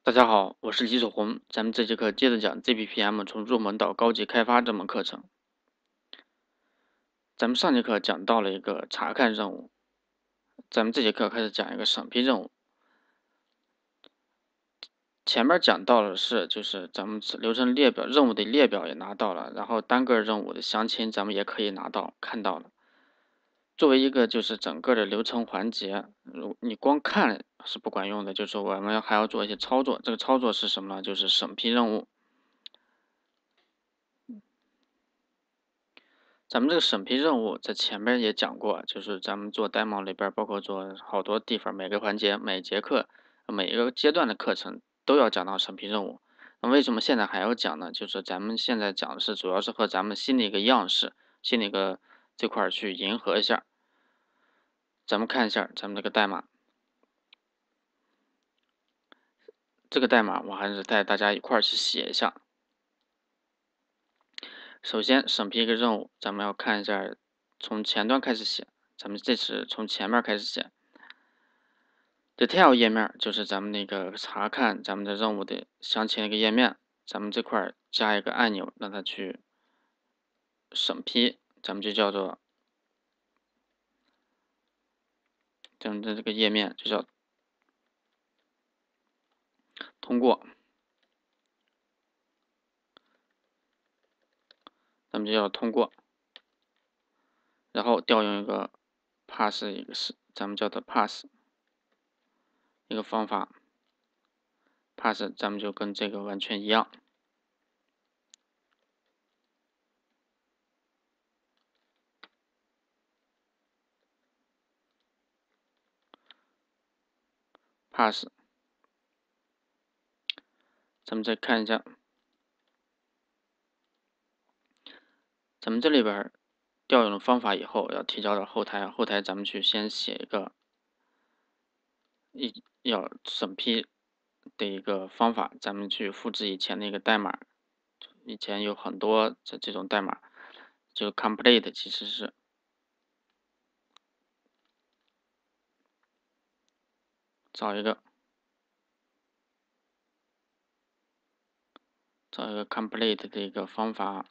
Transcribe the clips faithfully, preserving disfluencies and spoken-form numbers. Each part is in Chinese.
大家好，我是李守红，咱们这节课接着讲 Z P P M 从入门到高级开发这门课程。咱们上节课讲到了一个查看任务，咱们这节课开始讲一个审批任务。前面讲到的是，就是咱们流程列表任务的列表也拿到了，然后单个任务的详情咱们也可以拿到看到了。作为一个就是整个的流程环节，如你光看是不管用的，就是我们还要做一些操作。这个操作是什么呢？就是审批任务。咱们这个审批任务在前面也讲过，就是咱们做 demo 里边，包括做好多地方，每个环节、每节课、每一个阶段的课程都要讲到审批任务。那为什么现在还要讲呢？就是咱们现在讲的是主要是和咱们新的一个样式、新的一个这块去迎合一下。咱们看一下咱们这个代码，这个代码我还是带大家一块儿去写一下。首先审批一个任务，咱们要看一下，从前端开始写。咱们这次从前面开始写。Detail 页面就是咱们那个查看咱们的任务的详情的一个页面，咱们这块加一个按钮，让它去审批，咱们就叫做咱们的这个页面就叫通过，咱们就叫通过，然后调用一个 pass 一个是咱们叫的 pass 一个方法 ，pass 咱们就跟这个完全一样。pass， 咱们再看一下，咱们这里边调用了方法以后，要提交到后台，后台咱们去先写一个一要审批的一个方法，咱们去复制以前的一个代码，以前有很多这这种代码，就 complete 其实是。找一个，找一个 complete 的一个方法，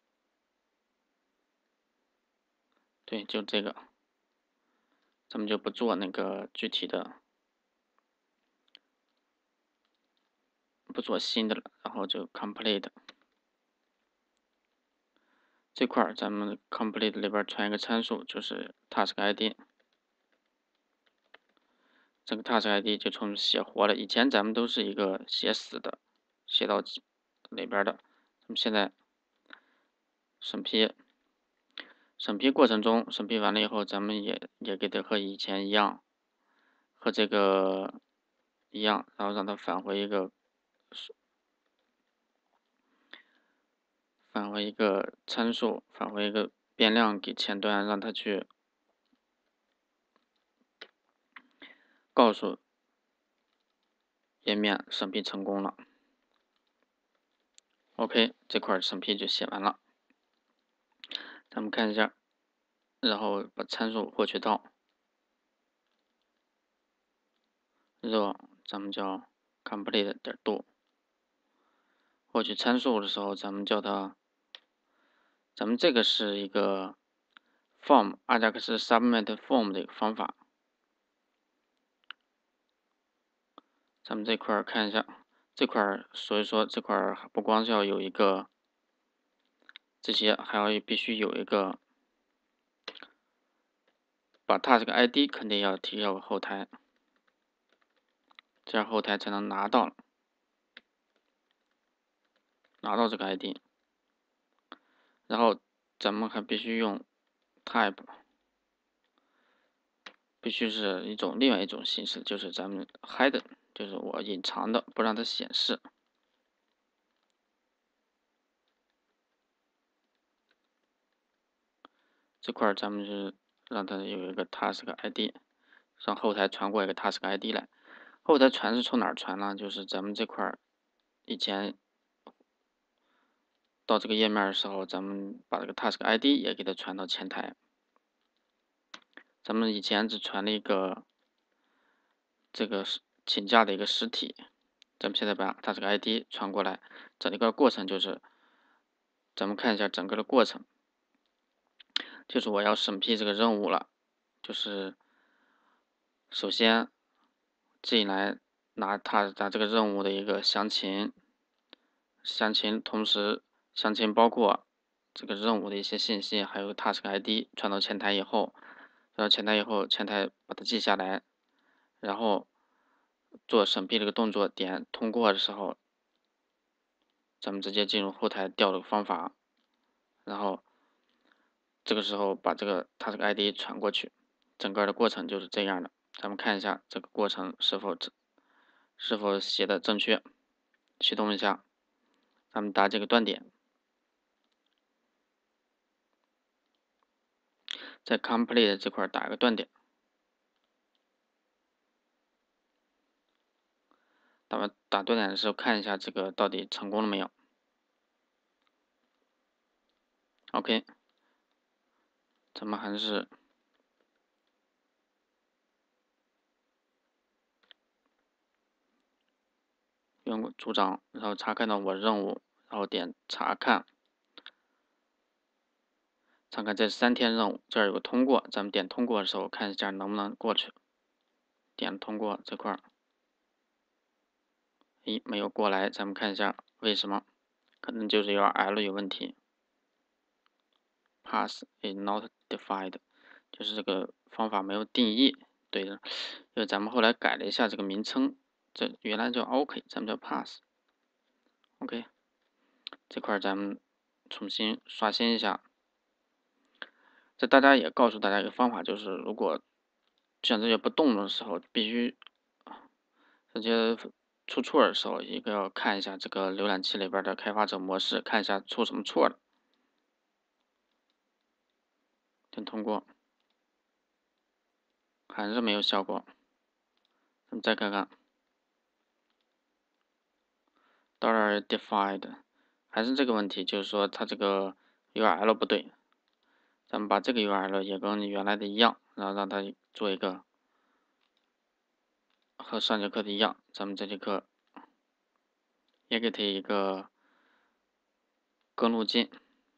对，就这个，咱们就不做那个具体的，不做新的了，然后就 complete 这块儿，咱们 complete 里边传一个参数，就是 task I D， 这个 task I D 就从写活了，以前咱们都是一个写死的，写到里边的，咱们现在审批。审批过程中，审批完了以后，咱们也也给它和以前一样，和这个一样，然后让它返回一个返回一个参数，返回一个变量给前端，让它去告诉页面审批成功了。OK， 这块审批就写完了。咱们看一下，然后把参数获取到。热，咱们叫 complete 点 do。获取参数的时候，咱们叫它，咱们这个是一个 form Ajax submit form 的一个方法。咱们这块看一下，这块所以说这块不光是要有一个这些，还要必须有一个把 task I D 肯定要提交后台，这样后台才能拿到拿到这个 I D。然后咱们还必须用 type， 必须是一种另外一种形式，就是咱们 hidden， 就是我隐藏的，不让它显示。这块咱们是让它有一个 task I D， 让后台传过一个 task I D 来。后台传是从哪儿传呢？就是咱们这块以前到这个页面的时候，咱们把这个 task I D 也给它传到前台。咱们以前只传了一个这个请假的一个实体， 咱们现在把它这个 I D 传过来，整个过程就是，咱们看一下整个的过程，就是我要审批这个任务了，就是首先进来拿它它这个任务的一个详情，详情同时详情包括这个任务的一些信息，还有 task I D 传到前台以后，传到前台以后，前台把它记下来，然后做审批这个动作，点通过的时候，咱们直接进入后台调的方法，然后这个时候把这个它这个 I D 传过去，整个的过程就是这样的。咱们看一下这个过程是否是否写的正确，驱动一下，咱们打这个断点，在 complete 这块打一个断点，打完打断点的时候看一下这个到底成功了没有。OK， 咱们还是用组长，然后查看到我任务，然后点查看，查看这三天任务，这儿有个通过，咱们点通过的时候看一下能不能过去，点通过这块儿，咦，没有过来，咱们看一下为什么，可能就是 U R L 有问题 ，pass is not defined，就是这个方法没有定义，对的，因为咱们后来改了一下这个名称，这原来叫 OK，咱们叫 pass，OK， 这块咱们重新刷新一下。这大家也告诉大家一个方法，就是如果像这些不动的时候，必须直接出错的时候，一个要看一下这个浏览器里边的开发者模式，看一下出什么错了。点通过，还是没有效果。咱们再看看 dollar defined， 还是这个问题，就是说它这个 U R L 不对。咱们把这个 U R L 也跟原来的一样，然后让它做一个和上节课的一样，咱们这节课也给它一个更路径。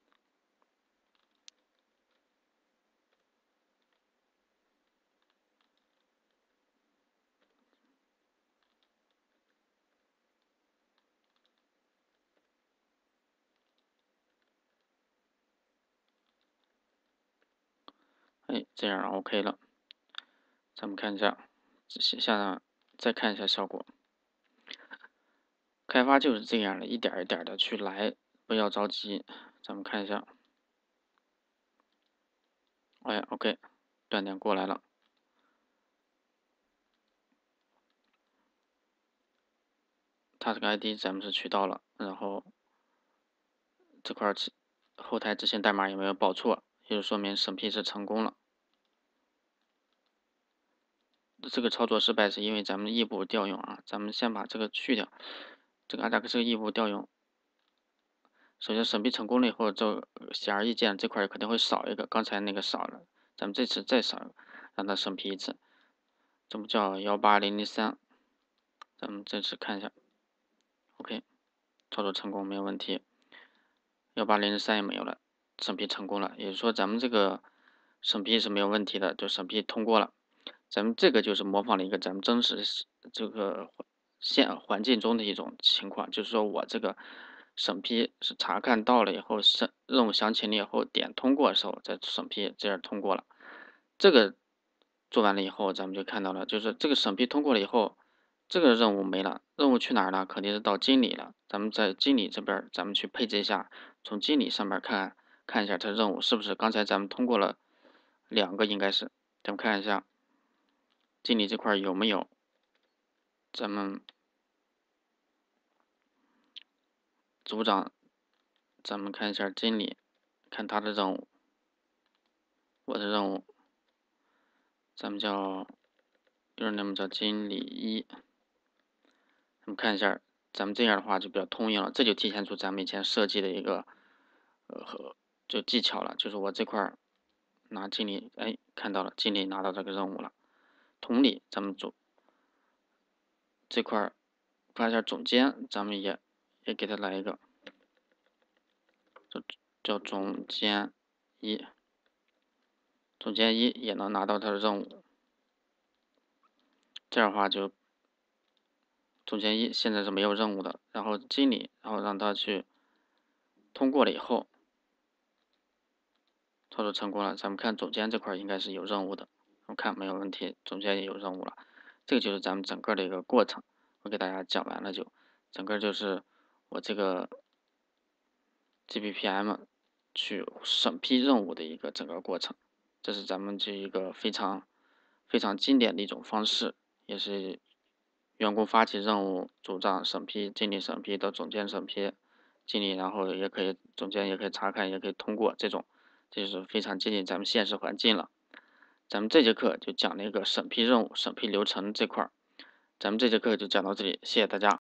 哎，这样 OK 了。咱们看一下，下再看一下效果。开发就是这样的，一点一点的去来，不要着急。咱们看一下，哎 ，OK， 断点过来了。它这个 I D 咱们是取到了，然后这块后台执行代码也没有报错，也就说明审批是成功了。这个操作失败是因为咱们异步调用啊，咱们先把这个去掉，这个 Ajax 这个异步调用。首先审批成功了以后，这显而易见这块肯定会少一个，刚才那个少了，咱们这次再少一个，让它审批一次。这不叫幺八零零三，咱们这次看一下 ，OK， 操作成功没有问题，幺八零零三也没有了，审批成功了，也就是说咱们这个审批是没有问题的，就审批通过了。咱们这个就是模仿了一个咱们真实这个现环境中的一种情况，就是说我这个审批是查看到了以后，审任务详情了以后点通过的时候再审批，这样通过了。这个做完了以后，咱们就看到了，就是这个审批通过了以后，这个任务没了，任务去哪儿了？肯定是到经理了。咱们在经理这边，咱们去配置一下，从经理上面看看一下它任务是不是刚才咱们通过了两个，应该是，咱们看一下经理这块有没有，咱们组长，咱们看一下经理，看他的任务，我的任务，咱们叫 username 叫经理一。咱们看一下，咱们这样的话就比较通用了，这就体现出咱们以前设计的一个呃和就技巧了，就是我这块拿经理，哎，看到了，经理拿到这个任务了。同理，咱们组这块发一下总监，咱们也也给它来一个，叫叫总监一，总监一也能拿到它的任务。这样的话就总监一现在是没有任务的，然后经理，然后让他去通过了以后，操作成功了。咱们看总监这块应该是有任务的，我看没有问题，总监也有任务了。这个就是咱们整个的一个过程，我给大家讲完了就，整个就是我这个 G B P M 去审批任务的一个整个过程，这是咱们这一个非常非常经典的一种方式，也是员工发起任务，组长审批、经理审批到总监审批，经理然后也可以总监也可以查看，也可以通过，这种这就是非常接近咱们现实环境了。咱们这节课就讲了一个审批任务、审批流程这块儿，咱们这节课就讲到这里，谢谢大家。